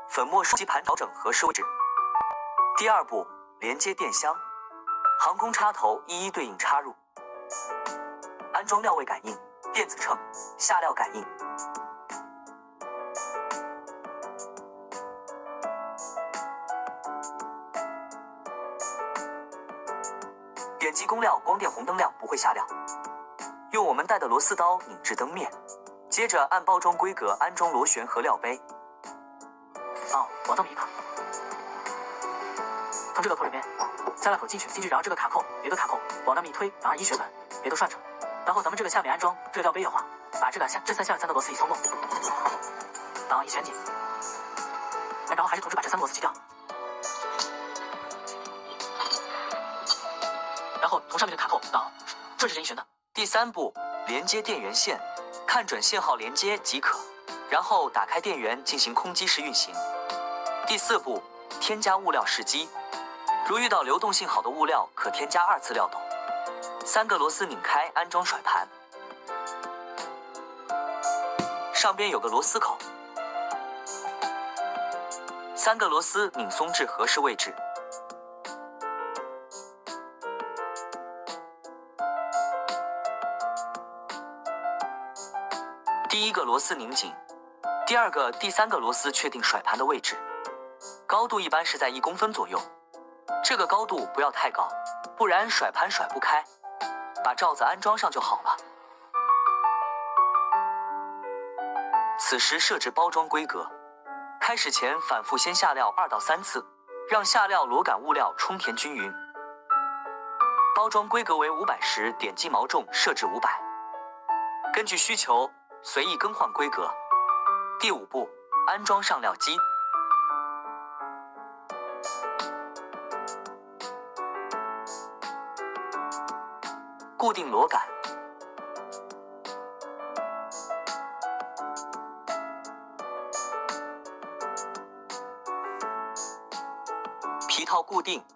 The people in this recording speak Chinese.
粉末吸盘调整合适位置。第二步，连接电箱，航空插头一一对应插入，安装料位感应、电子秤、下料感应。点击供料，光电红灯亮，不会下料。用我们带的螺丝刀拧至灯面，接着按包装规格安装螺旋和料杯。 往这么一卡，从这个口里面加了口进去，然后这个卡扣别的卡扣往那么一推，然后一旋转，别都涮成。然后咱们这个下面安装这个料杯的话，把这三个螺丝一松动，然后一旋紧，然后还是同时把这3个螺丝去掉，然后从上面的卡扣顺时针一旋的。 第3步，连接电源线，看准信号连接即可，然后打开电源进行空机式运行。第4步，添加物料试机，如遇到流动性好的物料，可添加2次料斗。3个螺丝拧开，安装甩盘，上边有个螺丝口，3个螺丝拧松至合适位置。第1个螺丝拧紧，第2个、第3个螺丝确定甩盘的位置，高度一般是在1公分左右，这个高度不要太高，不然甩盘甩不开，把罩子安装上就好了。此时设置包装规格，开始前反复先下料2到3次，让下料螺杆物料充填均匀。包装规格为500时，点鸡毛重设置500，根据需求随意更换规格。第5步，安装上料机。固定螺杆，皮套固定，